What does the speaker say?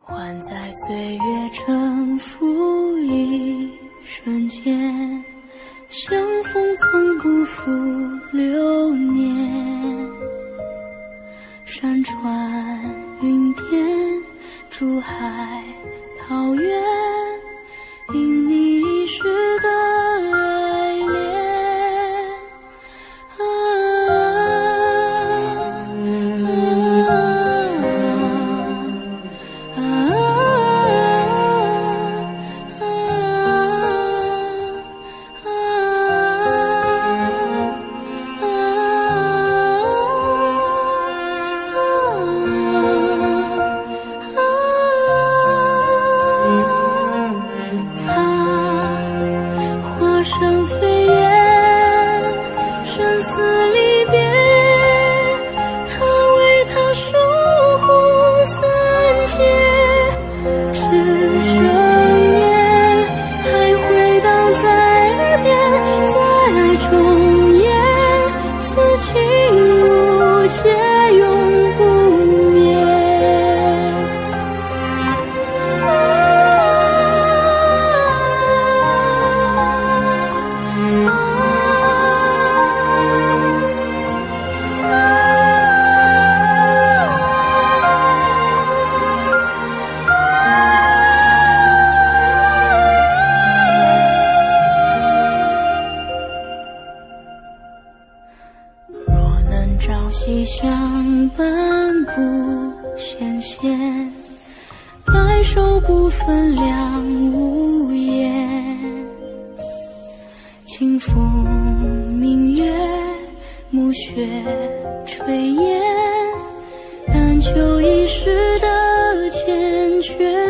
还在岁月沉浮一瞬间，相逢从不负流年。山川云巅，珠海桃源，因你一世的爱恋。生飞燕，生死离别，他为他守护三界，只剩念还回荡在耳边，再来重演，此情无解永不灭。朝夕相伴不羡仙，白首不分两无言。清风明月，暮雪炊烟，但求一世的缱绻。